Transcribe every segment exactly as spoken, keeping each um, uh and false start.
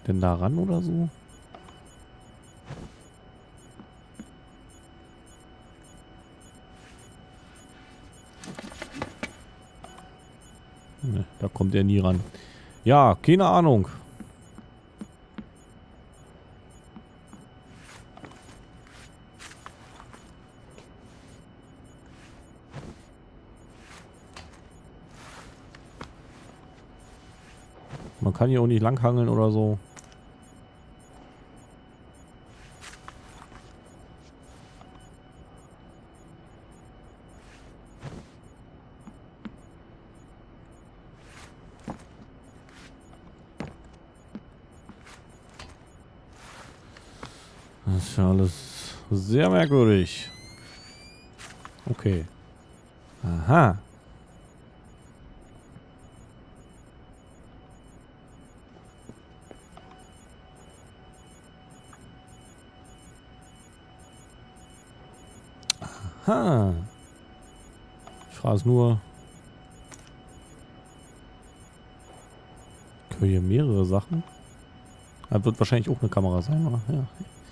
denn da ran oder so? Ne, da kommt er nie ran. Ja, keine Ahnung. Man kann hier auch nicht langhangeln oder so. Das ist ja alles sehr merkwürdig. Okay. Aha. Aha. Ich frage es nur. Können wir hier mehrere Sachen? Da wird wahrscheinlich auch eine Kamera sein, oder? Ja.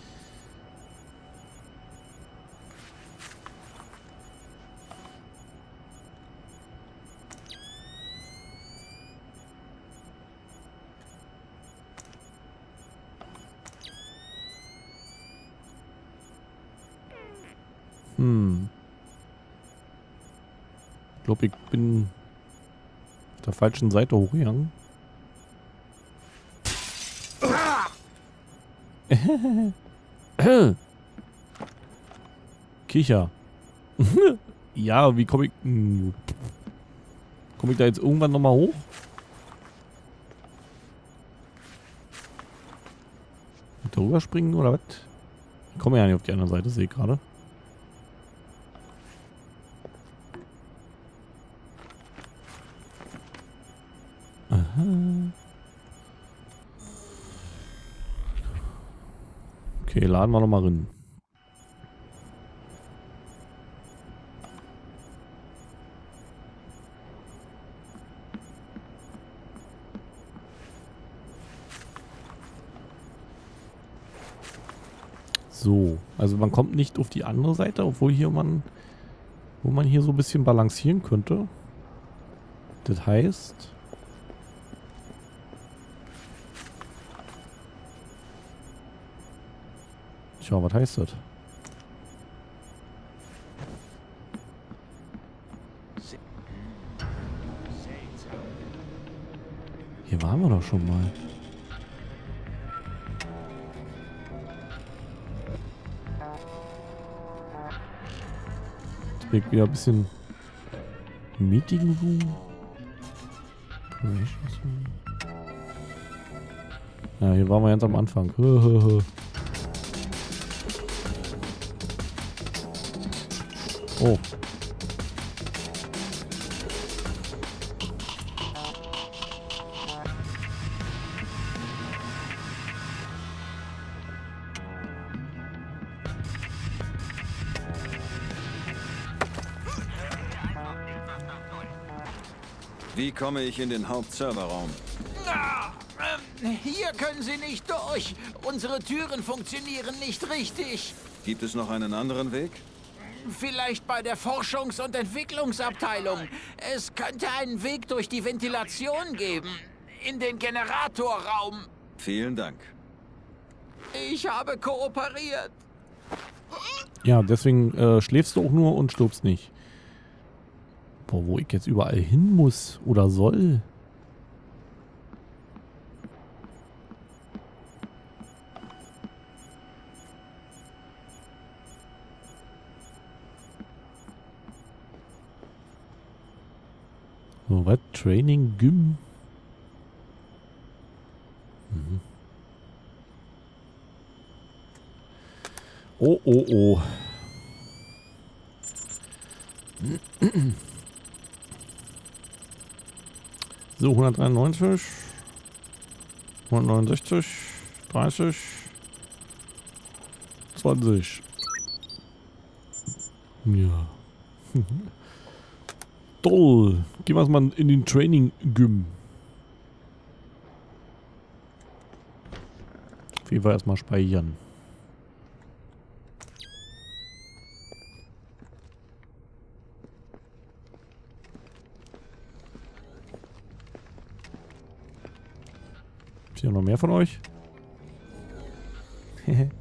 Hm. Ich glaube, ich bin auf der falschen Seite hochgegangen. Kicher. Ja, wie komme ich... Komme ich da jetzt irgendwann nochmal hoch? Darüber springen oder was? Ich komme ja nicht auf die andere Seite, sehe ich gerade. Aha. Okay, laden wir nochmal rein. So, also man kommt nicht auf die andere Seite, obwohl hier man, wo man hier so ein bisschen balancieren könnte. Das heißt... Tja, was heißt das? Hier waren wir doch schon mal. Jetzt bin ich wieder ein bisschen Meeting Room. Ja, hier waren wir ganz am Anfang. Oh. Wie komme ich in den Hauptserverraum? Ah, ähm, hier können Sie nicht durch. Unsere Türen funktionieren nicht richtig. Gibt es noch einen anderen Weg? Vielleicht bei der Forschungs- und Entwicklungsabteilung. Es könnte einen Weg durch die Ventilation geben. In den Generatorraum. Vielen Dank. Ich habe kooperiert. Ja, deswegen äh, schläfst du auch nur und stirbst nicht. Boah, wo ich jetzt überall hin muss oder soll. So, was? Training Gym? Mhm. Oh, oh, oh. So, hundertdreiundneunzig, hundertneunundsechzig, dreißig, zwanzig. Ja. Toll. Gehen wir mal in den Training Gym. Auf jeden Fall erstmal speichern. Ist hier noch mehr von euch? Hehe.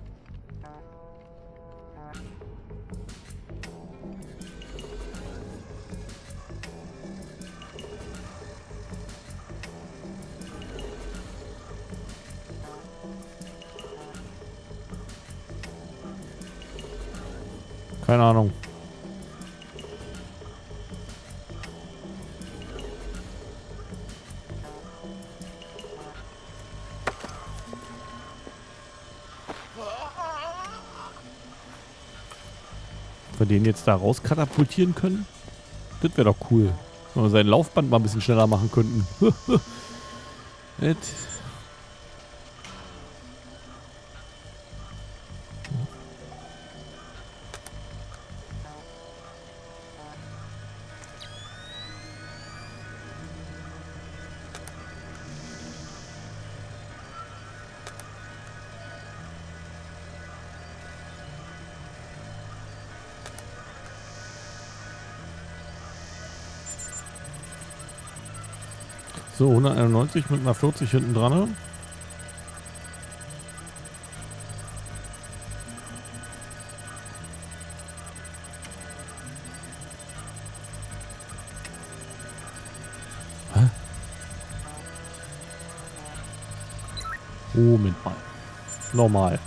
Keine Ahnung. Ob wir den jetzt da raus katapultieren können? Das wäre doch cool. Wenn wir sein Laufband mal ein bisschen schneller machen könnten. Jetzt. So, hunderteinundneunzig mit einer vierzig hinten dran. Hä? Moment mal. Normal.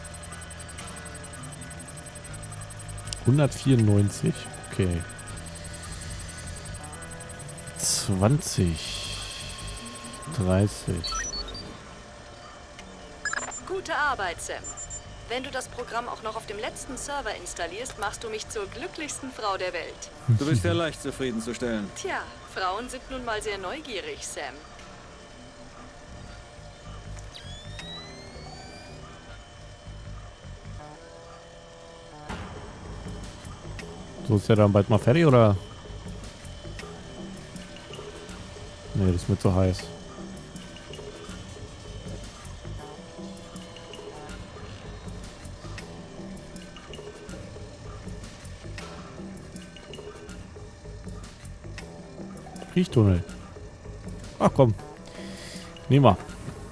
hundertvierundneunzig. Okay. zwanzig. dreißig. Gute Arbeit, Sam. Wenn du das Programm auch noch auf dem letzten Server installierst, machst du mich zur glücklichsten Frau der Welt. Du bist ja leicht zufriedenzustellen. Tja, Frauen sind nun mal sehr neugierig, Sam. So, ist der dann bald mal fertig, oder? Nee, das ist mir zu heiß. Riechtunnel. Ach komm. Nehmen wir.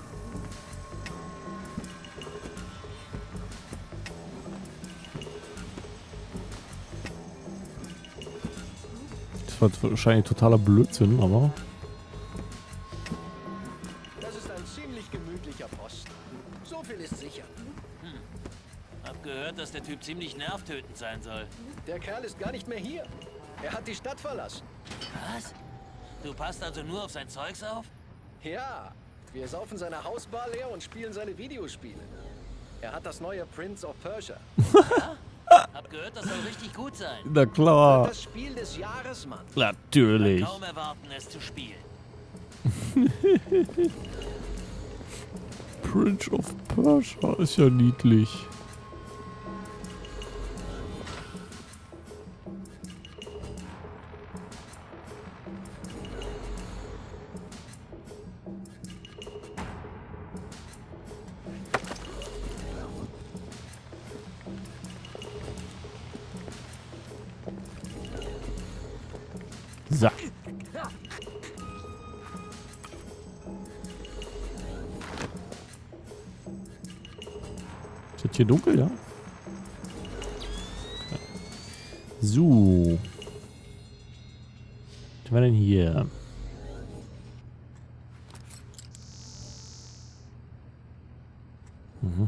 Das war wahrscheinlich totaler Blödsinn, aber... Das ist ein ziemlich gemütlicher Posten. So viel ist sicher. Hm. Hab gehört, dass der Typ ziemlich nervtötend sein soll. Der Kerl ist gar nicht mehr hier. Er hat die Stadt verlassen. Was? Du passt also nur auf sein Zeugs auf? Ja, wir saufen seine Hausbar leer und spielen seine Videospiele. Er hat das neue Prince of Persia. Ja? Hab gehört, das soll richtig gut sein. Na klar. Das Spiel des Jahres, Mann. Natürlich. Kaum erwarten, es zu spielen. Prince of Persia ist ja niedlich. So. Ist jetzt hier dunkel, ja? Okay. So. Was war denn hier? Mhm.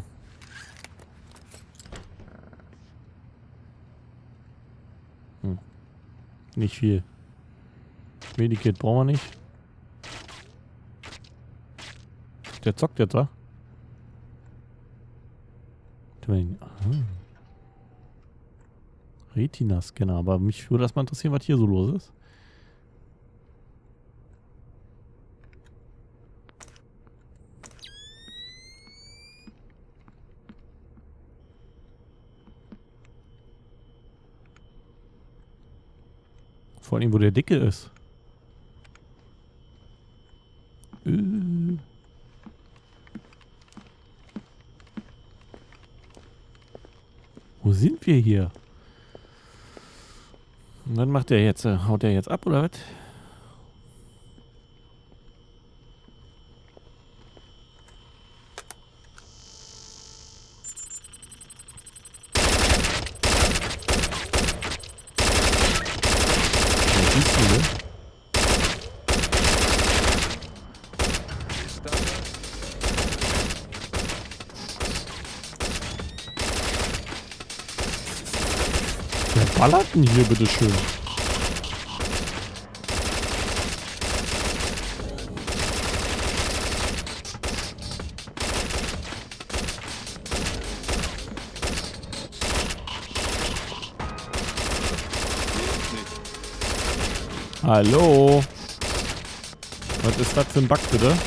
Hm. Nicht viel. Medikit brauchen wir nicht. Der zockt jetzt, wa? Retina-Scanner, aber mich würde das mal interessieren, was hier so los ist. Vor allem, wo der Dicke ist. Äh. Wo sind wir hier? Und dann macht der jetzt, äh, haut der jetzt ab oder was? Was siehst du denn? Wer ballert denn hier, bitteschön? Hallo? Was ist das für ein Bug, bitte? Hast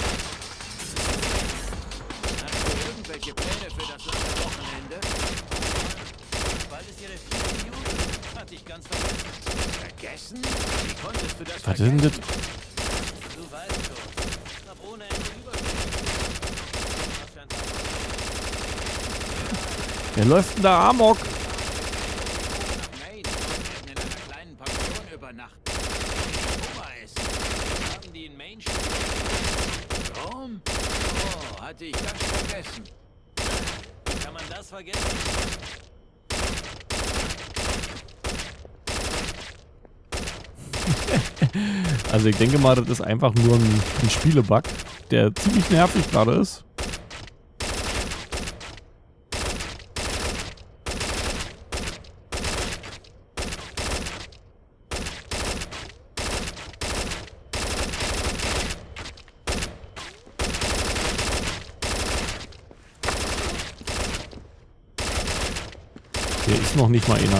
du irgendwelche Pläne für das lange Wochenende? Bald ist ihre vierte Juli. Hatte ich ganz vergessen. Vergessen? Wie konntest du das Was ist denn das? Du weißt schon. Ich hab ohne Ende Überstunden. Was für ein Tag. Wer läuft denn da amok? nach Maine und werden in einer kleinen Pension übernachten. Hummer essen. Haben die in Maine studiert? Warum? Oh, hatte ich ganz vergessen. Wie kann man das vergessen? Also ich denke mal, das ist einfach nur ein, ein Spielebug, der ziemlich nervig gerade ist. Hier ist noch nicht mal einer.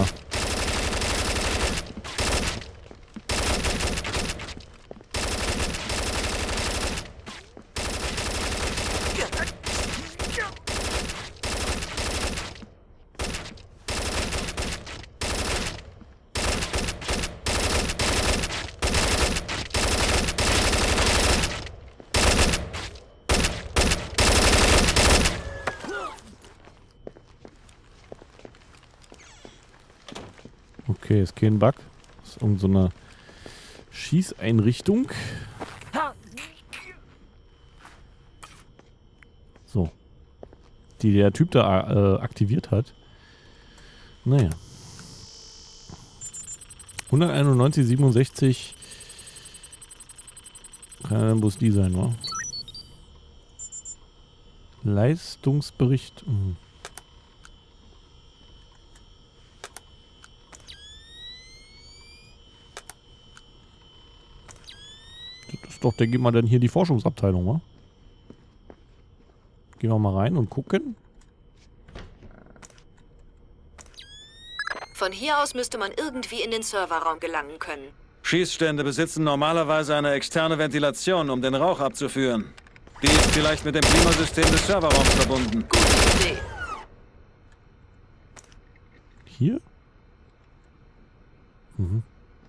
Okay, ist kein Bug. Das ist irgend so eine Schießeinrichtung. So. Die der Typ da äh, aktiviert hat. Naja. hunderteinundneunzig, siebenundsechzig. Kann ja dann bloß die sein, wa? Leistungsbericht. Mhm. Das ist doch, denke ich mal, dann hier die Forschungsabteilung, wa? Gehen wir mal rein und gucken. Von hier aus müsste man irgendwie in den Serverraum gelangen können. Schießstände besitzen normalerweise eine externe Ventilation, um den Rauch abzuführen. Die ist vielleicht mit dem Klimasystem des Serverraums verbunden. Gute Idee. Hier? Mhm.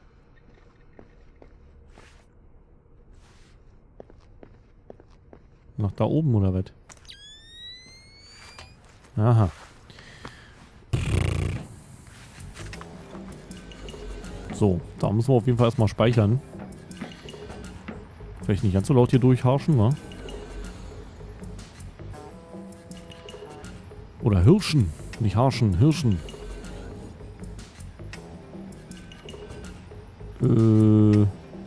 Nach da oben oder was? Aha. So, da müssen wir auf jeden Fall erstmal speichern. Vielleicht nicht ganz so laut hier durchharschen, ne? Oder Hirschen. Nicht harschen, Hirschen. Äh,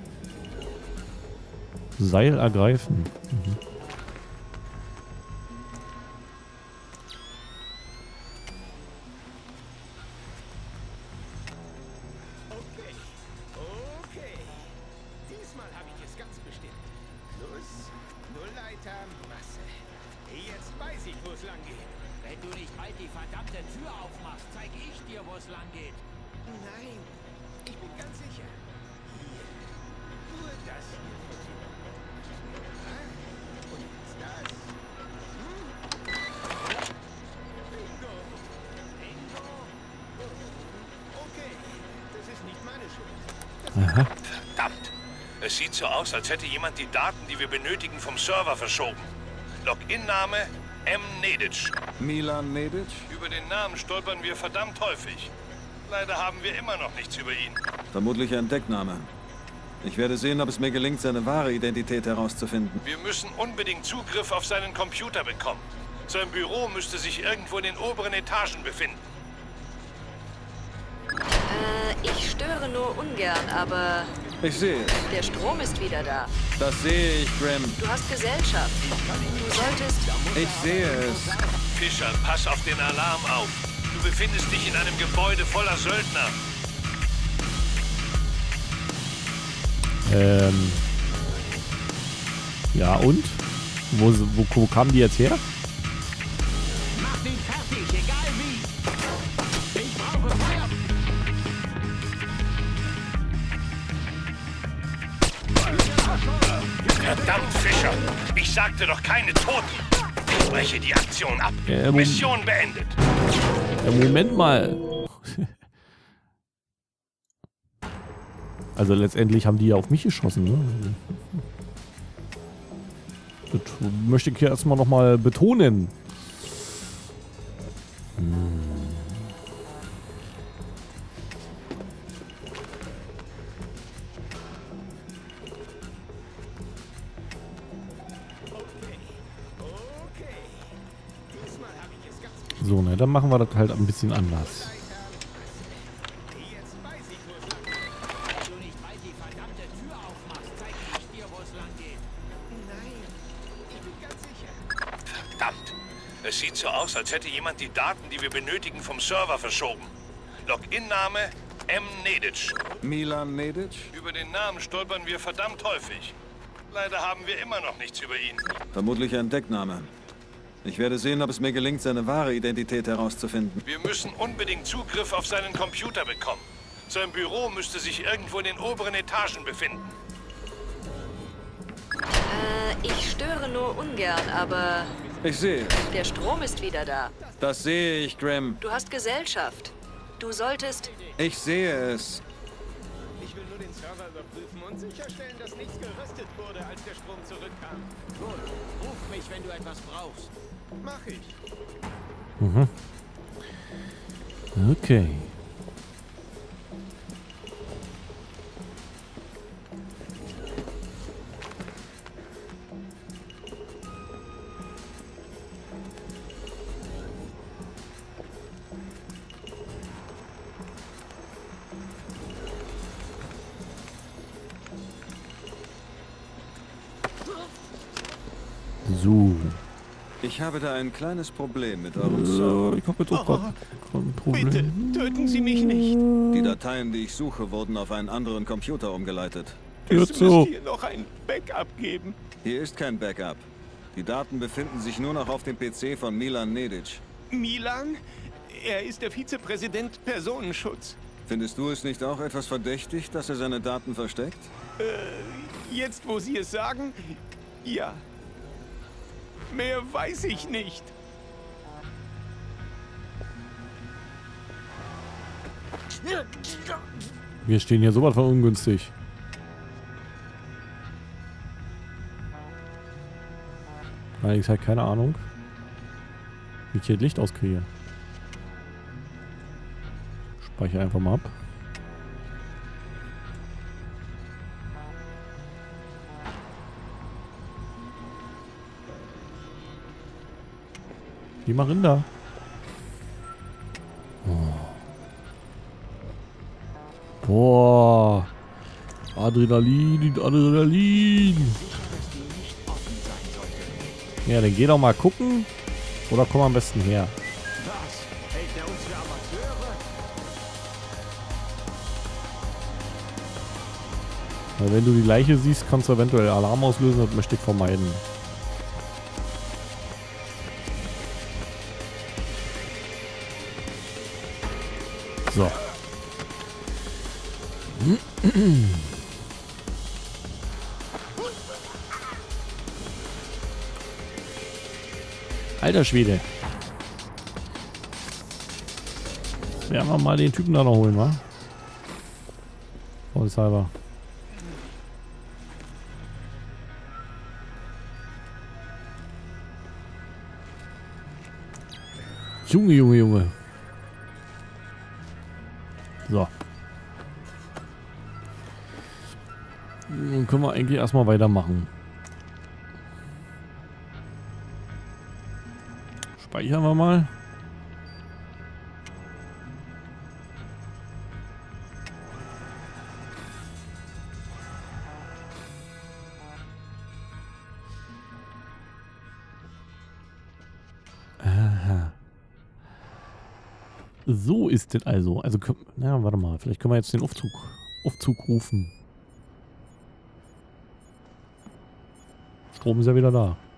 Seil ergreifen. Mhm. Okay, okay. Diesmal habe ich es ganz bestimmt. Plus, Nullleiter, Masse. Jetzt weiß ich, wo es lang geht. Wenn du nicht bald die verdammte Tür aufmachst, zeige ich dir, wo es lang geht. Nein, ich bin ganz sicher. Hier. Nur das hier funktioniert. Ja, und jetzt das. Hm? Bingo. Bingo. Okay, das ist nicht meine Schuld. Aha. Verdammt! Es sieht so aus, als hätte jemand die Daten, die wir benötigen, vom Server verschoben. Login-Name M. Nedic. Milan Nedic? Über den Namen stolpern wir verdammt häufig. Leider haben wir immer noch nichts über ihn. Vermutlich ein Deckname. Ich werde sehen, ob es mir gelingt, seine wahre Identität herauszufinden. Wir müssen unbedingt Zugriff auf seinen Computer bekommen. Sein Büro müsste sich irgendwo in den oberen Etagen befinden. Äh, ich störe nur ungern, aber Ich sehe es. der Strom ist wieder da. Das sehe ich, Graham. Du hast Gesellschaft. Du solltest... Ich sehe es. Fischer, pass auf den Alarm auf. Du befindest dich in einem Gebäude voller Söldner. Ähm. Ja, und? Wo, wo, wo kamen die jetzt her? Mach ihn fertig, egal wie. Ich brauche Feuer. Verdammt, Fischer! Ich sagte doch keine Toten! Ich breche die Aktion ab. Ja, Mom- Mission beendet. Ja, Moment mal. Also letztendlich haben die ja auf mich geschossen, ne? Das möchte ich hier erstmal nochmal betonen. Hm. So, ne, dann machen wir das halt ein bisschen anders. Jetzt weiß ich, wo es lang geht. Wenn du nicht bald die verdammte Tür aufmachst, zeige ich dir, wo es lang geht. Nein, ich bin ganz sicher. Verdammt! Es sieht so aus, als hätte jemand die Daten, die wir benötigen, vom Server verschoben. Login-Name M. Nedic. Milan Nedic? Über den Namen stolpern wir verdammt häufig. Leider haben wir immer noch nichts über ihn. Vermutlich ein Deckname. Ich werde sehen, ob es mir gelingt, seine wahre Identität herauszufinden. Wir müssen unbedingt Zugriff auf seinen Computer bekommen. Sein Büro müsste sich irgendwo in den oberen Etagen befinden. Äh, ich störe nur ungern, aber Ich sehe es. der Strom ist wieder da. Das sehe ich, Graham. Du hast Gesellschaft. Du solltest... Ich sehe es. Ich will nur den Server überprüfen und sicherstellen, dass nichts gerüstet wurde, als der Strom zurückkam. Gut, ruf mich, wenn du etwas brauchst. Mach ich. Mhm. Okay. So. Ich habe da ein kleines Problem mit eurem Server. So, ich habe jetzt auch gerade ein Problem. Bitte, töten Sie mich nicht. Die Dateien, die ich suche, wurden auf einen anderen Computer umgeleitet. Tür Es zu. müsste hier noch ein Backup geben. Hier ist kein Backup. Die Daten befinden sich nur noch auf dem P C von Milan Nedic. Milan? Er ist der Vizepräsident Personenschutz. Findest du es nicht auch etwas verdächtig, dass er seine Daten versteckt? Jetzt, wo Sie es sagen, ja. Mehr weiß ich nicht. Wir stehen hier sowas von ungünstig. Weil ich halt keine Ahnung, wie ich hier Licht auskriege. Speichere einfach mal ab. Geh mal Rinder. Oh. Boah. Adrenalin, Adrenalin. Ja, dann geh doch mal gucken. Oder komm am besten her. Was? Hält er uns für Amateure? Weil wenn du die Leiche siehst, kannst du eventuell Alarm auslösen. Das möchte ich vermeiden. So. Alter Schwede. Werden wir mal den Typen da noch holen, wa? Vollshalber. Junge, Junge, Junge. So. Dann können wir eigentlich erstmal weitermachen. Speichern wir mal. Aha. So ist es also. Also, na, warte mal. Vielleicht können wir jetzt den Aufzug, Aufzug rufen. Strom ist ja wieder da.